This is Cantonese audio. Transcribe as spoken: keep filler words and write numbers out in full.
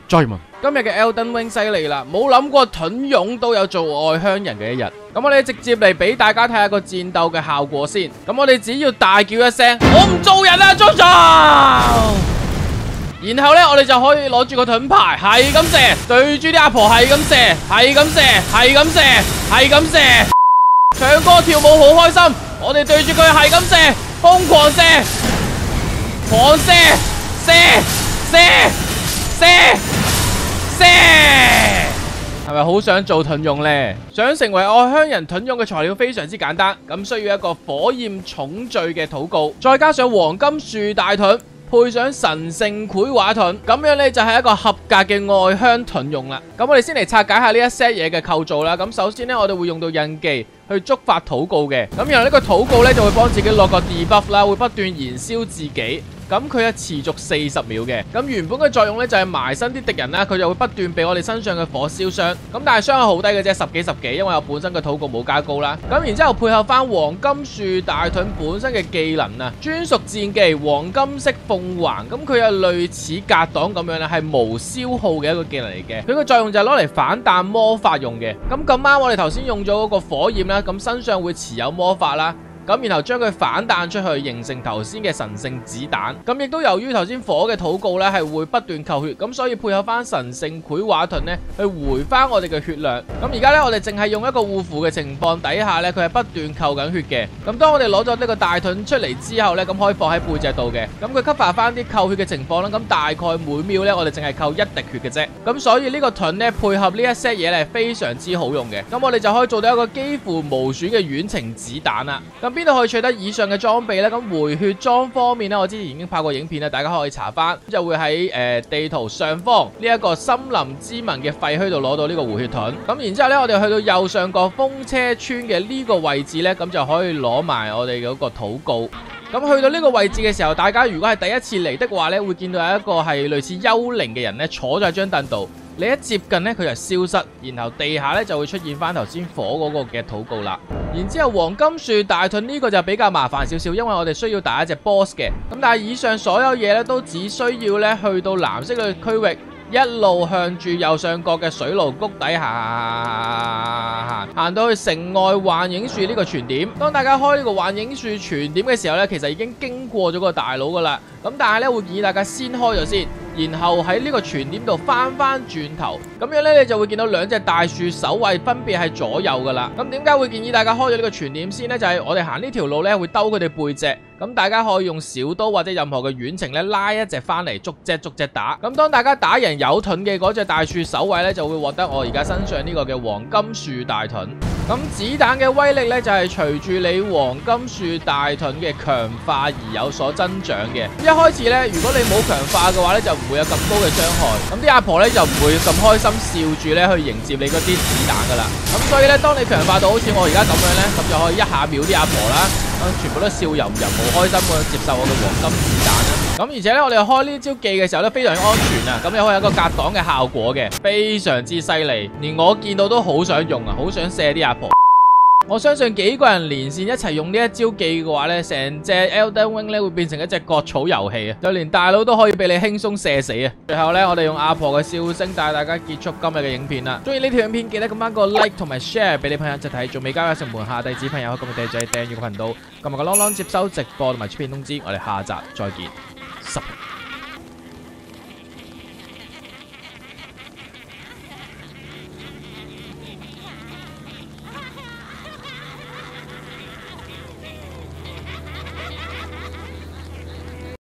再問今日嘅 Elden Ring 犀利啦，冇諗過盾勇都有做外鄉人嘅一日。咁我哋直接嚟俾大家睇下個戰鬥嘅效果先。咁我哋只要大叫一聲，我唔做人啊 Jojo！ 然後呢，我哋就可以攞住個盾牌，係咁射，對住啲阿婆係咁射，係咁射，係咁射，係咁射。唱歌跳舞好開心，我哋對住佢係咁射，瘋狂射，狂射，射，射，射。射係咪好想做盾勇呢？想成為外鄉人盾勇嘅材料非常之簡單，咁需要一個火焰重墜嘅禱告，再加上黃金樹大盾，配上神聖繪畫盾，咁樣呢就係一個合格嘅外鄉盾勇啦。咁我哋先嚟拆解下呢一 set 嘢嘅構造啦。咁首先呢，我哋會用到印記去觸發禱告嘅，咁然後呢個禱告呢就會幫自己落個 debuff 啦，會不斷燃燒自己。咁佢係持續四十秒嘅，咁原本嘅作用呢，就係埋身啲敵人啦，佢就會不斷被我哋身上嘅火燒傷，咁但係傷害好低嘅啫，十幾十幾，因為我本身嘅禱告冇加高啦。咁然之後配合翻黃金樹大盾本身嘅技能啊，專屬戰技黃金色鳳環，咁佢有類似格擋咁樣啦，係無消耗嘅一個技能嚟嘅，佢個作用就係攞嚟反彈魔法用嘅。咁咁啱我哋頭先用咗嗰個火焰啦，咁身上會持有魔法啦。咁然後將佢反彈出去，形成頭先嘅神聖子彈。咁亦都由於頭先火嘅禱告咧係會不斷扣血，咁所以配合翻神聖繪畫盾咧去回翻我哋嘅血量。咁而家咧我哋淨係用一個護符嘅情況底下咧，佢係不斷扣緊血嘅。咁當我哋攞咗呢個大盾出嚟之後咧，咁可以放喺背脊度嘅。咁佢 cover 翻啲扣血嘅情況啦。咁大概每秒咧我哋淨係扣一滴血嘅啫。咁所以呢個盾咧配合呢一 set 嘢咧係非常之好用嘅。咁我哋就可以做到一個幾乎無損嘅遠程子彈啦。咁邊度可以取得以上嘅裝備呢？咁回血裝方面呢，我之前已經拍過影片啦，大家可以查翻，就會喺誒、呃、地圖上方呢一個森林之民嘅廢墟度攞到呢個回血盾。咁然之後呢，我哋去到右上角風車村嘅呢個位置呢，咁就可以攞埋我哋嗰個禱告。咁去到呢個位置嘅時候，大家如果係第一次嚟的話呢，會見到有一個係類似幽靈嘅人呢，坐咗喺張凳度。你一接近呢，佢就消失，然後地下呢就會出現翻頭先火嗰個嘅禱告啦。然之後黃金樹大盾呢個就比較麻煩少少，因為我哋需要打一隻 boss 嘅。咁但係以上所有嘢呢，都只需要呢去到藍色嘅區域，一路向住右上角嘅水牢谷底下行，行到去城外幻影樹呢個傳點。當大家開呢個幻影樹傳點嘅時候呢，其實已經經過咗個大佬噶啦。咁但係呢，會建議大家先開咗先。然後喺呢個傳點度翻翻轉頭，咁樣呢，你就會見到兩隻大樹守衛分別係左右噶啦。咁點解會建議大家開咗呢個傳點先呢？就係、是、我哋行呢條路呢，會兜佢哋背脊，咁大家可以用小刀或者任何嘅遠程呢，拉一隻翻嚟，逐隻逐隻打。咁當大家打贏有盾嘅嗰隻大樹守衛呢，就會獲得我而家身上呢個嘅黃金樹大盾。咁子彈嘅威力呢，就係隨住你黃金樹大盾嘅強化而有所增長嘅。一開始呢，如果你冇強化嘅話呢，就唔會有咁高嘅傷害。咁啲阿婆呢，就唔會咁開心笑住呢去迎接你嗰啲子彈噶啦。咁所以呢，當你強化到好似我而家咁樣呢，咁就可以一下秒啲阿婆啦，全部都笑吟吟好開心咁接受我嘅黃金子彈啦。咁而且呢，我哋開呢招技嘅時候呢，非常安全啊。咁又可以有一個格擋嘅效果嘅，非常之犀利，連我見到都好想用啊，好想射啲阿婆。我相信幾個人連線一齊用呢一招技嘅話呢，成隻 Elden Ring 咧會變成一隻割草遊戲啊！就連大佬都可以俾你輕鬆射死啊！最後呢，我哋用阿婆嘅笑聲帶大家結束今日嘅影片啦。中意呢條影片記得咁翻個 like 同埋 share 俾你朋友一齊睇，仲未加入成門下弟子朋友可以撳訂閱訂閱個頻道，撳埋個啷啷接收直播同埋出片通知。我哋下集再見，十。